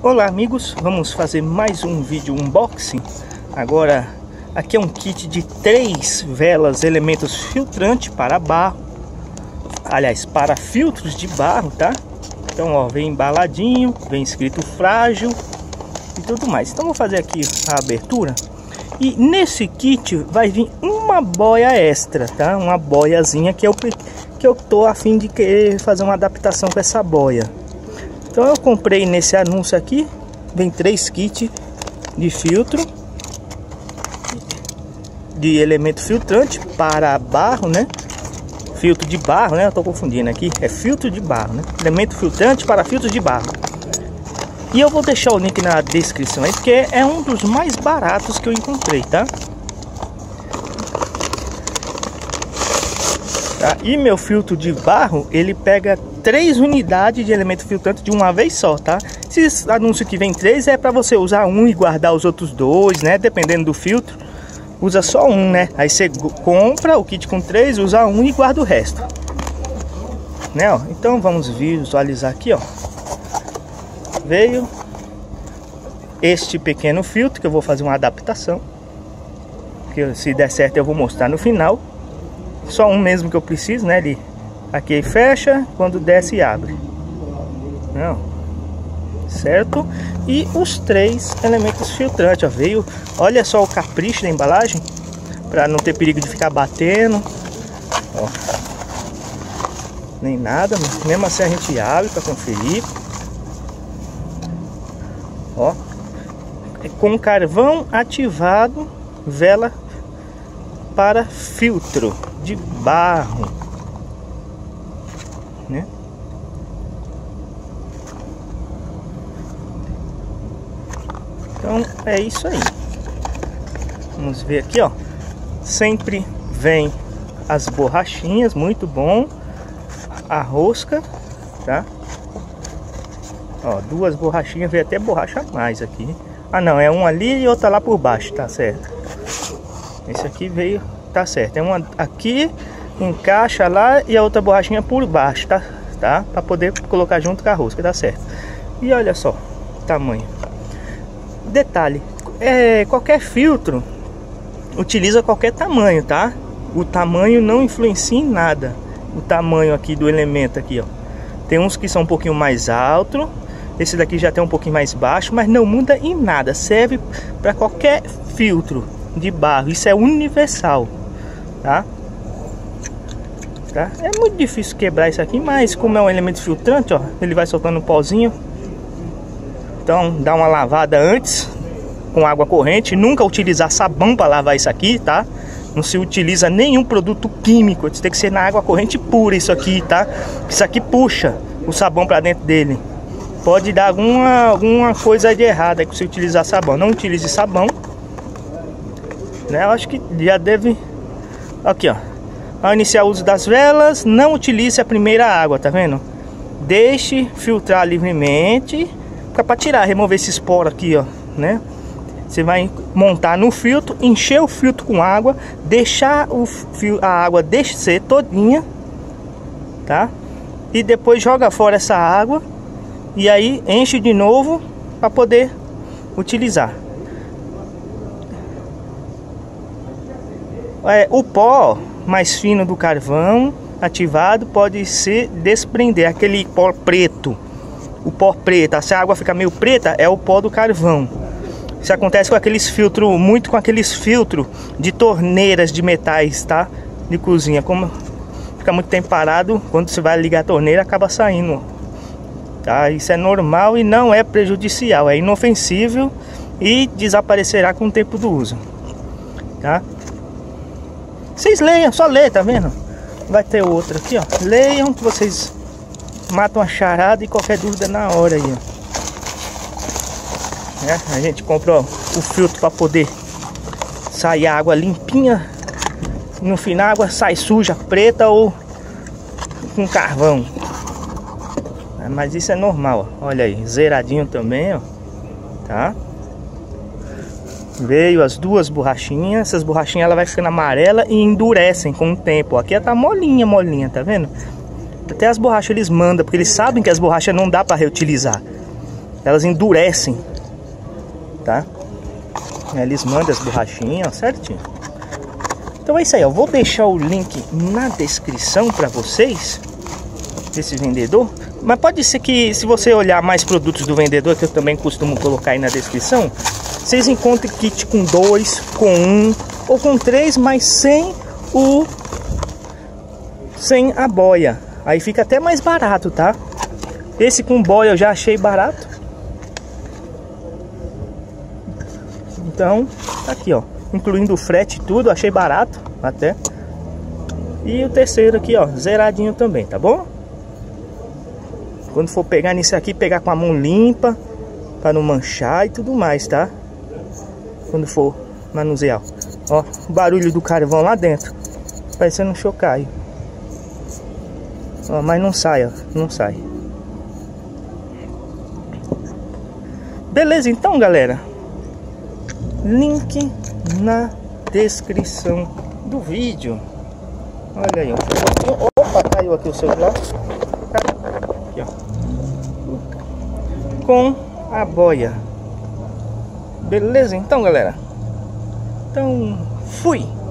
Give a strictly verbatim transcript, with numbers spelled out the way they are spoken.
Olá amigos, vamos fazer mais um vídeo unboxing. Agora aqui é um kit de três velas elementos filtrante para barro, aliás para filtros de barro, tá? Então ó, vem embaladinho, vem escrito frágil e tudo mais. Então vou fazer aqui a abertura. E nesse kit vai vir uma boia extra, tá? Uma boiazinha que eu, que eu tô a fim de querer fazer uma adaptação com essa boia. Então eu comprei nesse anúncio aqui, vem três kits de filtro, de elemento filtrante para barro, né? Filtro de barro, né? Eu tô confundindo aqui, é filtro de barro, né? Elemento filtrante para filtros de barro. E eu vou deixar o link na descrição aí, porque é um dos mais baratos que eu encontrei, tá? Tá? E meu filtro de barro, ele pega três unidades de elemento filtrante de uma vez só, tá? Esse anúncio que vem três é para você usar um e guardar os outros dois, né? Dependendo do filtro, usa só um, né? Aí você compra o kit com três, usa um e guarda o resto, né? Ó, então vamos visualizar aqui, ó. Veio este pequeno filtro que eu vou fazer uma adaptação, que se der certo eu vou mostrar no final. Só um mesmo que eu preciso, né? Ele aqui fecha, quando desce abre. Não, certo? E os três elementos filtrantes, ó, veio. Olha só o capricho da embalagem, para não ter perigo de ficar batendo, ó. Nem nada, mesmo assim a gente abre para conferir. Ó, com carvão ativado, vela para filtro de barro, né? Então é isso aí. Vamos ver aqui, ó. Sempre vem as borrachinhas, muito bom. A rosca, tá? Ó, duas borrachinhas, veio até borracha a mais aqui. Ah não, é uma ali e outra lá por baixo, tá certo. Esse aqui veio, tá certo. É uma aqui, encaixa lá e a outra borrachinha por baixo, tá? Tá? Pra poder colocar junto com a rosca, tá certo. E olha só, tamanho. Detalhe, é, qualquer filtro utiliza qualquer tamanho, tá? O tamanho não influencia em nada. O tamanho aqui do elemento aqui, ó. Tem uns que são um pouquinho mais alto. Esse daqui já tem um pouquinho mais baixo, mas não muda em nada. Serve para qualquer filtro de barro. Isso é universal, tá? Tá? É muito difícil quebrar isso aqui, mas como é um elemento filtrante, ó, ele vai soltando um pozinho. Então dá uma lavada antes com água corrente. Nunca utilizar sabão para lavar isso aqui, tá? Não se utiliza nenhum produto químico. Tem que ser na água corrente pura isso aqui, tá? Isso aqui puxa o sabão para dentro dele. Pode dar alguma, alguma coisa de errada que você utilizar sabão. Não utilize sabão, né? Eu acho que já deve. Aqui, ó. Ao iniciar o uso das velas, não utilize a primeira água, tá vendo? Deixe filtrar livremente, para tirar, remover esse esporo aqui, ó, né? Você vai montar no filtro, encher o filtro com água, deixar o fio, a água descer todinha, tá? E depois joga fora essa água e aí enche de novo para poder utilizar. É, o pó mais fino do carvão ativado pode se desprender, aquele pó preto, o pó preto, se a água fica meio preta é o pó do carvão. Isso acontece com aqueles filtros, muito com aqueles filtros de torneiras de metais, tá? De cozinha, como fica muito tempo parado, quando você vai ligar a torneira acaba saindo, tá? Isso é normal e não é prejudicial, é inofensível e desaparecerá com o tempo do uso, tá? Vocês leiam, só lê, tá vendo? Vai ter outro aqui, ó. Leiam que vocês matam a charada e qualquer dúvida na hora aí, ó. É, a gente comprou o filtro para poder sair a água limpinha. No final a água sai suja, preta ou com carvão. É, mas isso é normal, ó. Olha aí, zeradinho também, ó. Tá? Veio as duas borrachinhas. Essas borrachinhas ela vai ficando amarela e endurecem com o tempo. Aqui ela tá molinha, molinha, tá vendo? Até as borrachas eles mandam, porque eles sabem que as borrachas não dá para reutilizar. elas endurecem, tá? Eles mandam as borrachinhas, ó, certinho. Então é isso aí, ó. Vou deixar o link na descrição para vocês desse vendedor. Mas pode ser que, se você olhar mais produtos do vendedor, que eu também costumo colocar aí na descrição, vocês encontrem kit com dois, com um ou com três, mas sem o sem a boia. Aí fica até mais barato, tá? Esse com boia eu já achei barato. Então, tá aqui, ó, incluindo o frete e tudo, achei barato até. E o terceiro aqui, ó, zeradinho também, tá bom? Quando for pegar nisso aqui, pegar com a mão limpa, para não manchar e tudo mais, tá? Quando for manusear. Ó, o barulho do carvão lá dentro, parecendo um chocalho. Ó, mas não sai, ó, não sai. Beleza, então, galera. Link na descrição do vídeo. Olha aí, ó. Opa, caiu aqui o celular. Aqui, ó. Com a boia. Beleza, então, galera. Então, fui.